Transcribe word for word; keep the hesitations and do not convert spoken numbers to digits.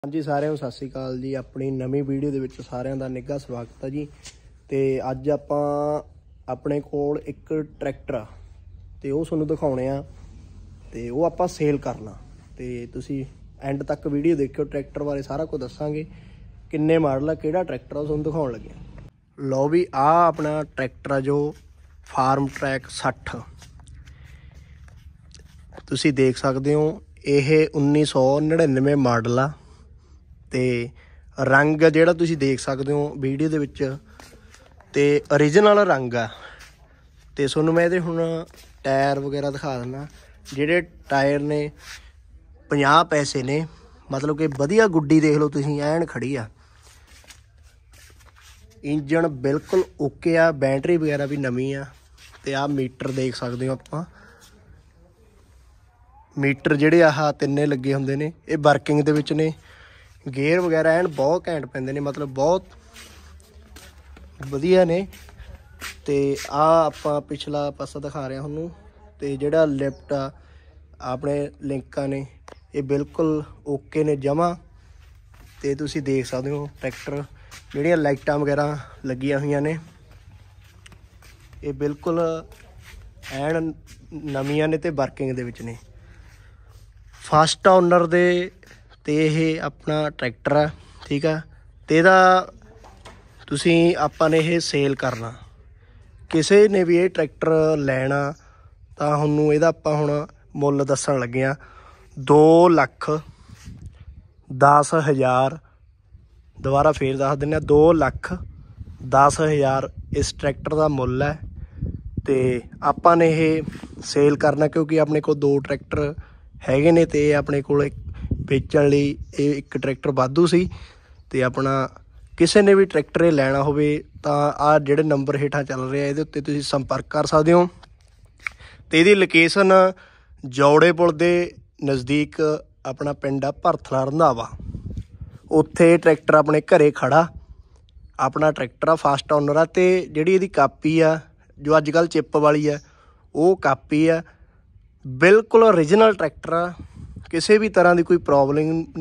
हाँ जी सारिਆਂ ਨੂੰ ਸਤਿ ਸ਼੍ਰੀ ਅਕਾਲ जी। अपनी नवीं वीडियो ਦੇ ਵਿੱਚ ਸਾਰਿਆਂ ਦਾ ਨਿੱਘਾ ਸਵਾਗਤ है जी। ਤੇ ਅੱਜ ਆਪਾਂ ਆਪਣੇ ਕੋਲ ਇੱਕ ਟਰੈਕਟਰ ਆ ਤੇ ਉਹ ਤੁਹਾਨੂੰ ਦਿਖਾਉਣੇ ਆ ਤੇ ਉਹ ਆਪਾਂ ਸੇਲ ਕਰਨਾ ਤੇ ਤੁਸੀਂ ਐਂਡ ਤੱਕ ਵੀਡੀਓ ਦੇਖਿਓ। ਟਰੈਕਟਰ ਬਾਰੇ ਸਾਰਾ ਕੁਝ ਦੱਸਾਂਗੇ, ਕਿੰਨੇ ਮਾਡਲ ਆ, ਕਿਹੜਾ ਟਰੈਕਟਰ ਆ, ਤੁਹਾਨੂੰ ਦਿਖਾਉਣ ਲੱਗੇ। ਲਓ ਵੀ ਆ ਆਪਣਾ ਟਰੈਕਟਰ ਆ ਜੋ ਫਾਰਮ ਟਰੈਕ ਸੱਠ ਤੁਸੀਂ ਦੇਖ ਸਕਦੇ ਹੋ। ਇਹ उन्नीस सौ नड़िनवे मॉडल आ ਤੇ ਰੰਗ ਜਿਹੜਾ ਤੁਸੀਂ ਦੇਖ ਸਕਦੇ ਹੋ ਵੀਡੀਓ ਦੇ ਵਿੱਚ ਤੇ ओरिजिनल ਰੰਗ ਆ। ਤੇ ਤੁਹਾਨੂੰ ਮੈਂ ਇਹਦੇ ਹੁਣ ਟਾਇਰ ਵਗੈਰਾ ਦਿਖਾ ਦਿੰਦਾ। ਜਿਹੜੇ ਟਾਇਰ ਨੇ ਪੰਜਾਹ ਪੈਸੇ ਨੇ, ਮਤਲਬ ਕਿ ਵਧੀਆ ਗੁੱਡੀ ਦੇਖ ਲਓ ਤੁਸੀਂ, ਐਨ ਖੜੀ ਆ। ਇੰਜਣ ਬਿਲਕੁਲ ਓਕੇ ਆ, ਬੈਟਰੀ ਵਗੈਰਾ ਵੀ ਨਵੀਂ ਆ। ਤੇ ਆਹ ਮੀਟਰ ਦੇਖ ਸਕਦੇ ਹੋ ਆਪਾਂ। ਮੀਟਰ ਜਿਹੜੇ ਆਹ ਤਿੰਨੇ ਲੱਗੇ ਹੁੰਦੇ ਨੇ ਇਹ ਵਰਕਿੰਗ ਦੇ ਵਿੱਚ ਨੇ। ਗੇਅਰ ਵਗੈਰਾ ਐਨ ਬਹੁਤ ਘੈਂਟ ਪੈਂਦੇ ਨੇ, ਮਤਲਬ ਬਹੁਤ ਵਧੀਆ ਨੇ। ਤੇ ਆ ਆਪਾਂ ਪਿਛਲਾ ਪਾਸਾ ਦਿਖਾ ਰਿਹਾ ਤੁਹਾਨੂੰ। ਤੇ ਜਿਹੜਾ ਲਿਫਟ ਆ ਆਪਣੇ ਲਿੰਕਾਂ ਨੇ ਇਹ ਬਿਲਕੁਲ ਓਕੇ ਨੇ ਜਮਾਂ। ਤੇ ਤੁਸੀਂ ਦੇਖ ਸਕਦੇ ਹੋ ਟਰੈਕਟਰ ਜਿਹੜੀਆਂ ਲਾਈਟਾਂ ਵਗੈਰਾ ਲੱਗੀਆਂ ਹੋਈਆਂ ਨੇ ਇਹ ਬਿਲਕੁਲ ਐਨ ਨਵੀਆਂ ਨੇ ਤੇ ਵਰਕਿੰਗ ਦੇ ਵਿੱਚ ਨੇ। ਫਸਟ ਓਨਰ ਦੇ ਤੇ ਇਹ ਆਪਣਾ ਟਰੈਕਟਰ ਆ, ਠੀਕ ਆ। ਤੇ ਇਹਦਾ ਤੁਸੀਂ ਆਪਾਂ ਨੇ ਇਹ ਸੇਲ ਕਰਨਾ। ਕਿਸੇ ਨੇ ਵੀ ਇਹ ਟਰੈਕਟਰ ਲੈਣਾ ਤਾਂ ਤੁਹਾਨੂੰ ਇਹਦਾ ਆਪਾਂ ਹੁਣ ਮੁੱਲ ਦੱਸਣ ਲੱਗੇ ਆ ਦੋ ਲੱਖ ਦਸ ਹਜ਼ਾਰ। ਦੁਬਾਰਾ ਫੇਰ ਦੱਸ ਦਿੰਦੇ ਆ, ਦੋ ਲੱਖ ਦਸ ਹਜ਼ਾਰ ਇਸ ਟਰੈਕਟਰ ਦਾ ਮੁੱਲ ਹੈ। ਤੇ ਆਪਾਂ ਨੇ ਇਹ ਸੇਲ ਕਰਨਾ ਕਿਉਂਕਿ ਆਪਣੇ ਕੋਲ ਦੋ ਟਰੈਕਟਰ ਹੈਗੇ ਨੇ ਤੇ ਆਪਣੇ ਕੋਲ ਵੇਚਣ ਲਈ ਇਹ ਇੱਕ ਟਰੈਕਟਰ ਵਾਧੂ ਸੀ। ਤੇ ਆਪਣਾ ਕਿਸੇ ਨੇ ਵੀ ਟਰੈਕਟਰ ਇਹ ਲੈਣਾ ਹੋਵੇ ਤਾਂ ਆਹ ਜਿਹੜੇ ਨੰਬਰ ਹੇਠਾਂ ਚੱਲ ਰਿਹਾ ਇਹਦੇ ਉੱਤੇ ਤੁਸੀਂ ਸੰਪਰਕ ਕਰ ਸਕਦੇ ਹੋ। ਤੇ ਇਹਦੀ ਲੋਕੇਸ਼ਨ ਜੌੜੇ ਪੁਲ ਦੇ ਨਜ਼ਦੀਕ ਆਪਣਾ ਪਿੰਡ ਆ ਭਰਥਲਾ ਰੰਧਾਵਾ। ਉੱਥੇ ਟਰੈਕਟਰ ਆਪਣੇ ਘਰੇ ਖੜਾ ਆਪਣਾ ਟਰੈਕਟਰ ਆ, ਫਸਟ ਓਨਰ ਆ। ਤੇ ਜਿਹੜੀ ਇਹਦੀ ਕਾਪੀ ਆ ਜੋ ਅੱਜ ਕੱਲ੍ਹ ਚਿੱਪ ਵਾਲੀ ਆ ਉਹ ਕਾਪੀ ਆ। ਬਿਲਕੁਲ ओरिजिनल ट्रैक्टर आ, किसी भी तरह की कोई प्रॉब्लम